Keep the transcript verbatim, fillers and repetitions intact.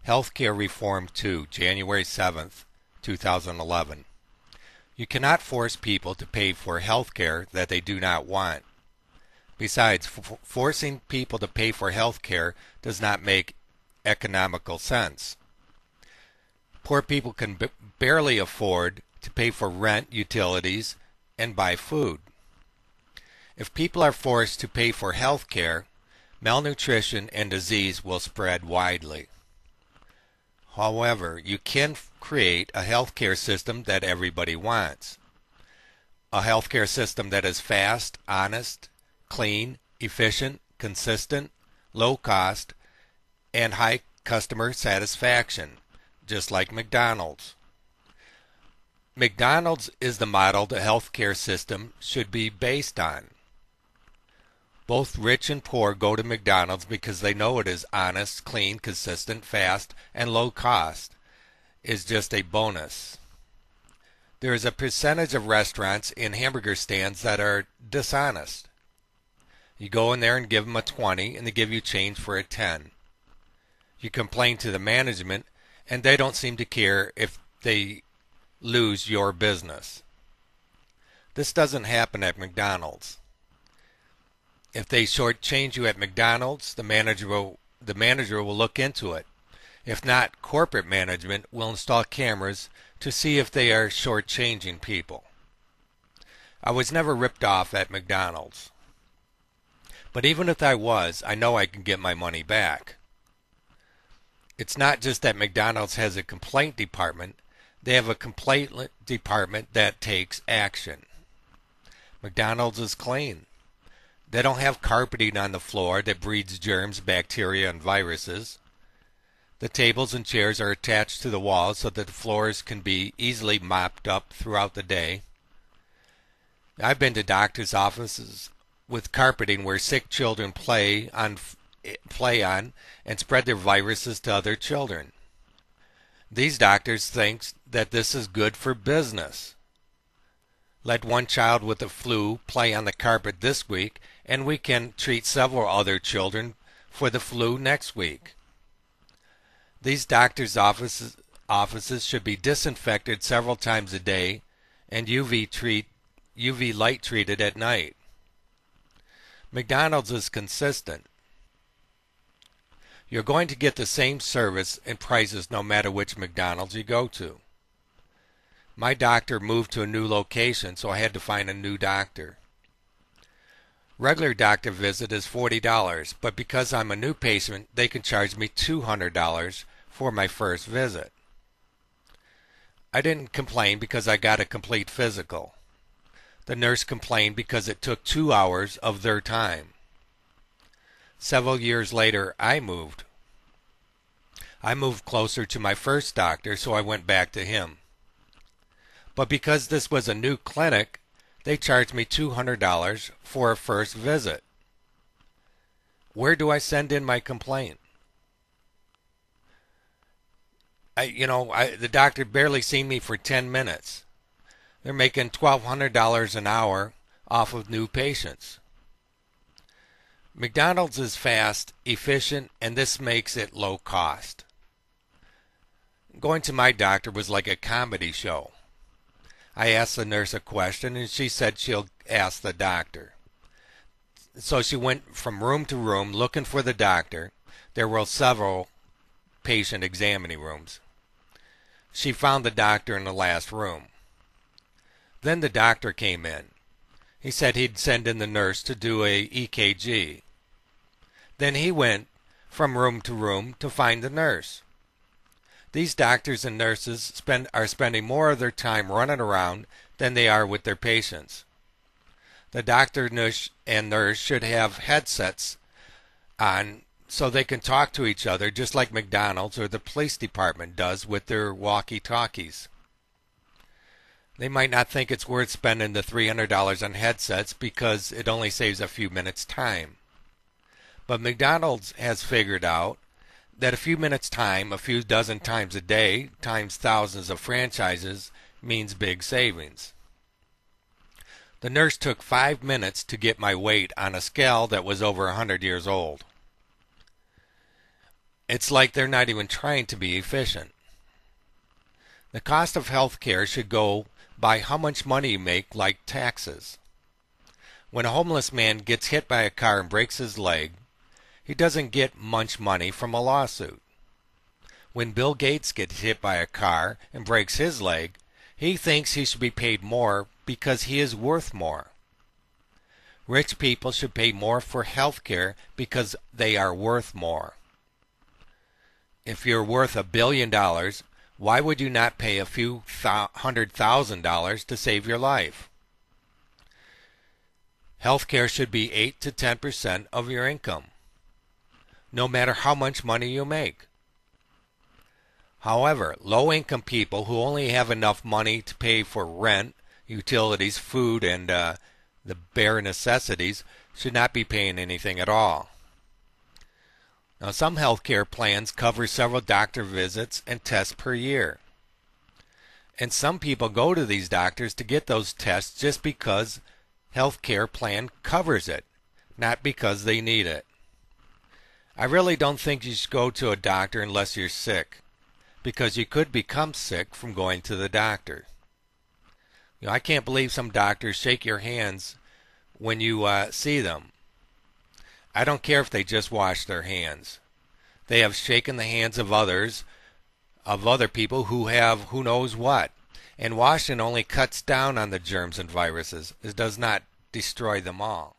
Healthcare Reform two, January seventh, two thousand eleven. You cannot force people to pay for health care that they do not want. Besides, f- forcing people to pay for health care does not make economical sense. Poor people can b- barely afford to pay for rent, utilities, and buy food. If people are forced to pay for health care, malnutrition and disease will spread widely. However, you can f- create a healthcare system that everybody wants. A healthcare system that is fast, honest, clean, efficient, consistent, low cost, and high customer satisfaction, just like McDonald's. McDonald's is the model the healthcare system should be based on. Both rich and poor go to McDonald's because they know it is honest, clean, consistent, fast, and low cost. Is just a bonus. There is a percentage of restaurants and hamburger stands that are dishonest. You go in there and give them a twenty and they give you change for a ten. You complain to the management and they don't seem to care if they lose your business. This doesn't happen at McDonald's. If they shortchange you at McDonald's, the manager will the manager will look into it. If not, corporate management will install cameras to see if they are shortchanging people. I was never ripped off at McDonald's. But even if I was, I know I can get my money back. It's not just that McDonald's has a complaint department. They have a complaint department that takes action. McDonald's is clean. They don't have carpeting on the floor that breeds germs, bacteria, and viruses. The tables and chairs are attached to the walls so that the floors can be easily mopped up throughout the day. I've been to doctors' offices with carpeting where sick children play on, play on and spread their viruses to other children. These doctors think that this is good for business. Let one child with the flu play on the carpet this week, and we can treat several other children for the flu next week. These doctors' offices, offices should be disinfected several times a day and U V treat, U V light treated at night. McDonald's is consistent. You're going to get the same service and prices no matter which McDonald's you go to. My doctor moved to a new location, so I had to find a new doctor. Regular doctor visit is forty dollars, but because I'm a new patient, they can charge me two hundred dollars for my first visit. I didn't complain because I got a complete physical. The nurse complained because it took two hours of their time. Several years later, I moved. I moved closer to my first doctor, so I went back to him. But because this was a new clinic, they charged me two hundred dollars for a first visit. Where do I send in my complaint? I, you know, I, the doctor barely seen me for ten minutes. They're making twelve hundred dollars an hour off of new patients. McDonald's is fast, efficient, and this makes it low cost. Going to my doctor was like a comedy show. I asked the nurse a question and she said she'll ask the doctor. So she went from room to room looking for the doctor. There were several patient examining rooms. She found the doctor in the last room. Then the doctor came in. He said he'd send in the nurse to do a E K G. Then he went from room to room to find the nurse. These doctors and nurses spend, are spending more of their time running around than they are with their patients. The doctor nurse and nurse should have headsets on so they can talk to each other just like McDonald's or the police department does with their walkie-talkies. They might not think it's worth spending the three hundred dollars on headsets because it only saves a few minutes' time. But McDonald's has figured out that a few minutes' time, a few dozen times a day, times thousands of franchises, means big savings. The nurse took five minutes to get my weight on a scale that was over one hundred years old. It's like they're not even trying to be efficient. The cost of health care should go by how much money you make, like taxes. When a homeless man gets hit by a car and breaks his leg, he doesn't get much money from a lawsuit. When Bill Gates gets hit by a car and breaks his leg, he thinks he should be paid more because he is worth more. Rich people should pay more for health care because they are worth more. If you're worth a billion dollars, why would you not pay a few th- hundred thousand dollars to save your life? Health care should be eight to ten percent of your income, no matter how much money you make. However, low-income people who only have enough money to pay for rent, utilities, food, and uh, the bare necessities should not be paying anything at all. Now, some health care plans cover several doctor visits and tests per year. And some people go to these doctors to get those tests just because health care plan covers it, not because they need it. I really don't think you should go to a doctor unless you're sick, because you could become sick from going to the doctor. You know, I can't believe some doctors shake your hands when you uh, see them. I don't care if they just wash their hands. They have shaken the hands of others, of other people who have who knows what. And washing only cuts down on the germs and viruses. It does not destroy them all.